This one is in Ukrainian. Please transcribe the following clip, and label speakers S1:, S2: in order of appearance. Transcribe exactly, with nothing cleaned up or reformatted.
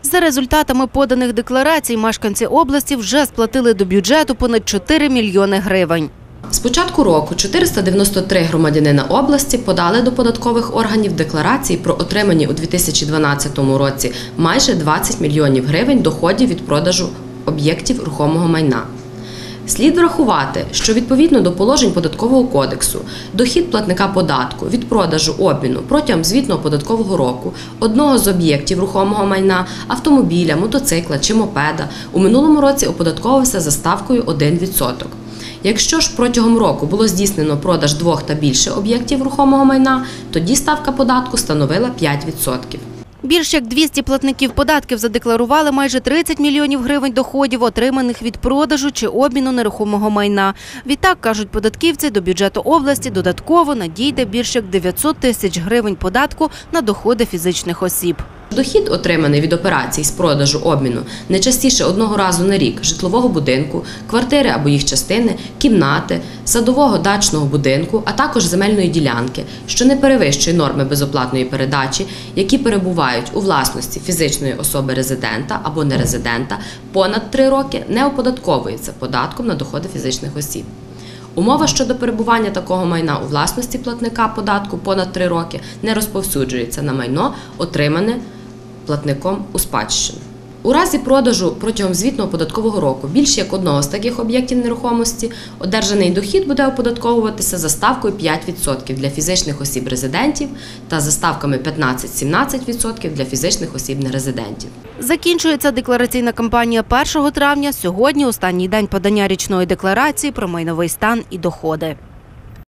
S1: За результатами поданих декларацій мешканці області вже сплатили до бюджету понад чотири мільйони гривень.
S2: З початку року чотириста дев'яносто три громадянина області подали до податкових органів декларації про отримані у дві тисячі дванадцятому році майже двадцять мільйонів гривень доходів від продажу об'єктів рухомого майна. Слід врахувати, що відповідно до положень Податкового кодексу дохід платника податку від продажу обміну протягом звітного податкового року одного з об'єктів рухомого майна, автомобіля, мотоцикла чи мопеда у минулому році оподатковувався за ставкою один відсоток. Якщо ж протягом року було здійснено продаж двох та більше об'єктів рухомого майна, тоді ставка податку становила п'ять відсотків.
S1: Більш як двісті платників податків задекларували майже тридцять мільйонів гривень доходів, отриманих від продажу чи обміну нерухомого майна. Відтак, кажуть податківці, до бюджету області додатково надійде більш як дев'ятсот тисяч гривень податку на доходи фізичних осіб.
S2: Дохід, отриманий від операцій з продажу обміну не частіше одного разу на рік житлового будинку, квартири або їх частини, кімнати, садового дачного будинку, а також земельної ділянки, що не перевищує норми безоплатної передачі, які перебувають у власності фізичної особи резидента або нерезидента, понад три роки не оподатковується податком на доходи фізичних осіб. Умова щодо перебування такого майна у власності платника податку понад три роки не розповсюджується на майно, отримане платником у спадщину. У разі продажу протягом звітного податкового року більш як одного з таких об'єктів нерухомості одержаний дохід буде оподатковуватися за ставкою п'ять відсотків для фізичних осіб-резидентів та за ставками п'ятнадцять-сімнадцять відсотків для фізичних осіб-нерезидентів.
S1: Закінчується деклараційна кампанія першого травня. Сьогодні останній день подання річної декларації про майновий стан і доходи.